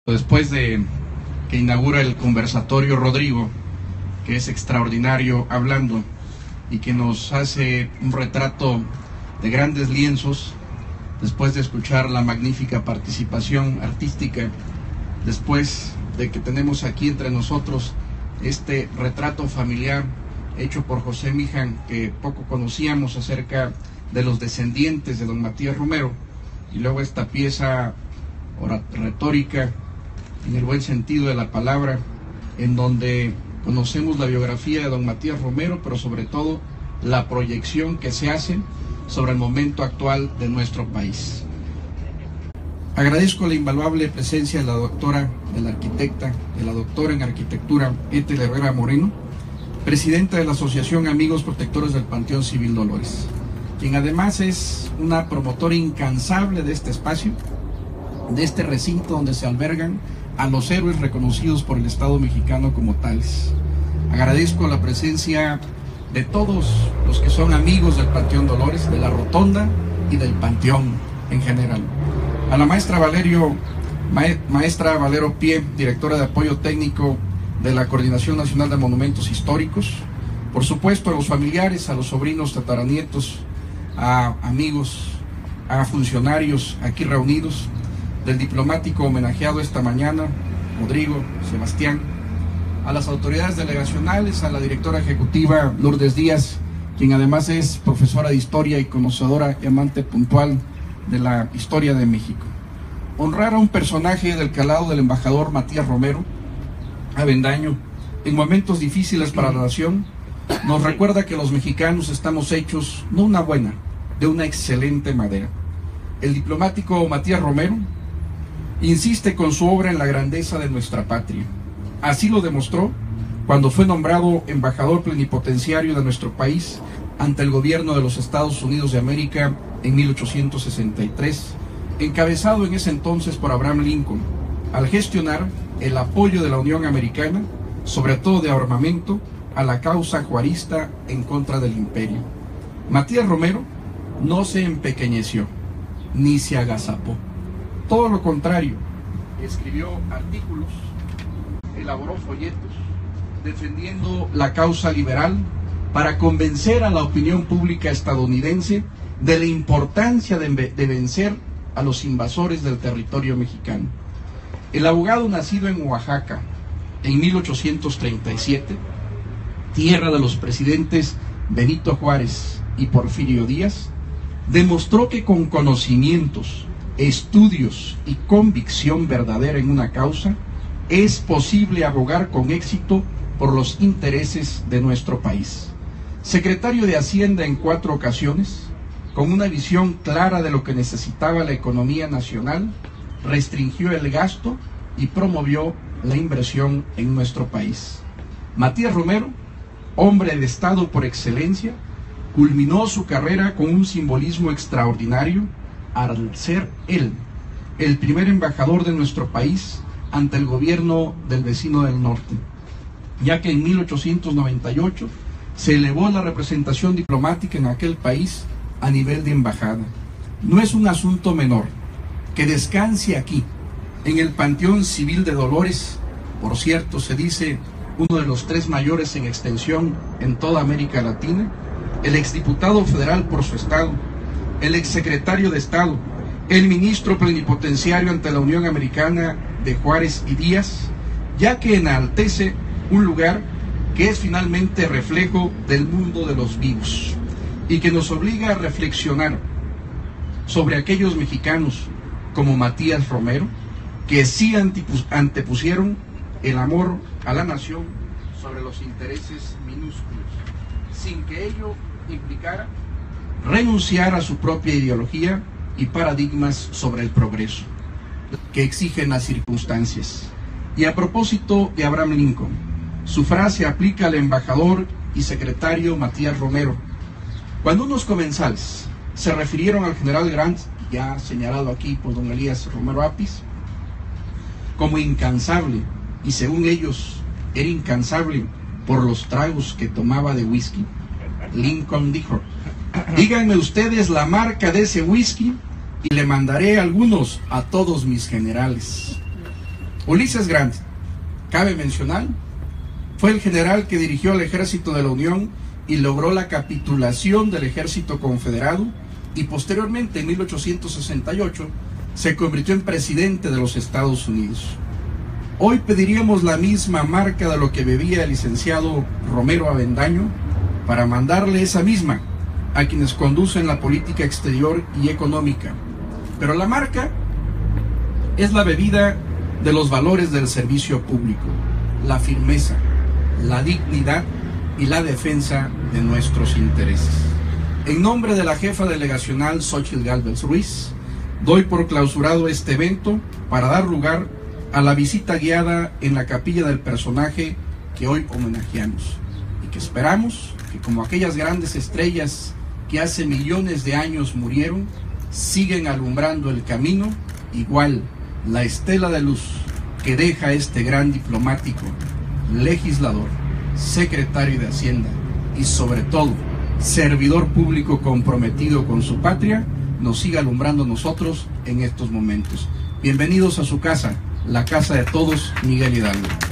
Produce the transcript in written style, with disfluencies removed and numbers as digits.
Después de que inaugura el conversatorio Rodrigo, que es extraordinario hablando y que nos hace un retrato de grandes lienzos, después de escuchar la magnífica participación artística, después de que tenemos aquí entre nosotros este retrato familiar hecho por José Mijan, que poco conocíamos acerca de los descendientes de don Matías Romero, y luego esta pieza retórica, en el buen sentido de la palabra, en donde conocemos la biografía de don Matías Romero, pero sobre todo la proyección que se hace sobre el momento actual de nuestro país. Agradezco la invaluable presencia de la doctora, de la arquitecta, de la doctora en arquitectura Ethel Herrera Moreno, presidenta de la Asociación Amigos Protectores del Panteón Civil Dolores, quien además es una promotora incansable de este espacio, de este recinto donde se albergan a los héroes reconocidos por el Estado mexicano como tales. Agradezco la presencia de todos los que son amigos del Panteón Dolores, de la Rotonda y del Panteón en general. A la maestra Valero Pie, directora de apoyo técnico de la Coordinación Nacional de Monumentos Históricos, por supuesto a los familiares, a los sobrinos, tataranietos, a amigos, a funcionarios aquí reunidos, del diplomático homenajeado esta mañana, Rodrigo, Sebastián, a las autoridades delegacionales, a la directora ejecutiva Lourdes Díaz, quien además es profesora de historia y conocedora y amante puntual de la historia de México. Honrar a un personaje del calado del embajador Matías Romero Avendaño en momentos difíciles para la nación nos recuerda que los mexicanos estamos hechos no una buena, de una excelente madera. El diplomático Matías Romero insiste con su obra en la grandeza de nuestra patria. Así lo demostró cuando fue nombrado embajador plenipotenciario de nuestro país ante el gobierno de los Estados Unidos de América en 1863, encabezado en ese entonces por Abraham Lincoln, al gestionar el apoyo de la Unión Americana, sobre todo de armamento, a la causa juarista en contra del imperio. Matías Romero no se empequeñeció, ni se agazapó. Todo lo contrario, escribió artículos, elaboró folletos, defendiendo la causa liberal para convencer a la opinión pública estadounidense de la importancia de vencer a los invasores del territorio mexicano. El abogado nacido en Oaxaca en 1837, tierra de los presidentes Benito Juárez y Porfirio Díaz, demostró que con conocimientos, estudios y convicción verdadera en una causa, es posible abogar con éxito por los intereses de nuestro país. Secretario de Hacienda en 4 ocasiones, con una visión clara de lo que necesitaba la economía nacional, restringió el gasto y promovió la inversión en nuestro país. Matías Romero, hombre de Estado por excelencia, culminó su carrera con un simbolismo extraordinario al ser él el primer embajador de nuestro país ante el gobierno del vecino del norte, ya que en 1898 se elevó la representación diplomática en aquel país a nivel de embajada. No es un asunto menor que descanse aquí, en el Panteón Civil de Dolores, por cierto, se dice uno de los 3 mayores en extensión en toda América Latina, el exdiputado federal por su estado, el exsecretario de Estado, el ministro plenipotenciario ante la Unión Americana de Juárez y Díaz, ya que enaltece un lugar que es finalmente reflejo del mundo de los vivos y que nos obliga a reflexionar sobre aquellos mexicanos como Matías Romero, que sí antepusieron el amor a la nación sobre los intereses minúsculos, sin que ello implicara renunciar a su propia ideología y paradigmas sobre el progreso que exigen las circunstancias. Y a propósito de Abraham Lincoln, su frase aplica al embajador y secretario Matías Romero, cuando unos comensales se refirieron al general Grant, ya señalado aquí por don Elías Romero Apis, como incansable, y según ellos era incansable por los tragos que tomaba de whisky, Lincoln dijo: díganme ustedes la marca de ese whisky y le mandaré algunos a todos mis generales. Ulises Grant, cabe mencionar, fue el general que dirigió el ejército de la Unión y logró la capitulación del ejército confederado, y posteriormente en 1868 se convirtió en presidente de los Estados Unidos. Hoy pediríamos la misma marca de lo que bebía el licenciado Romero Avendaño para mandarle esa misma a quienes conducen la política exterior y económica. Pero la marca es la bebida de los valores del servicio público, la firmeza, la dignidad y la defensa de nuestros intereses. En nombre de la jefa delegacional Xóchitl Gálvez Ruiz, doy por clausurado este evento para dar lugar a la visita guiada en la capilla del personaje que hoy homenajeamos y que esperamos que, como aquellas grandes estrellas que hace millones de años murieron, siguen alumbrando el camino, igual la estela de luz que deja este gran diplomático, legislador, secretario de Hacienda y sobre todo servidor público comprometido con su patria, nos siga alumbrando a nosotros en estos momentos. Bienvenidos a su casa, la casa de todos, Miguel Hidalgo.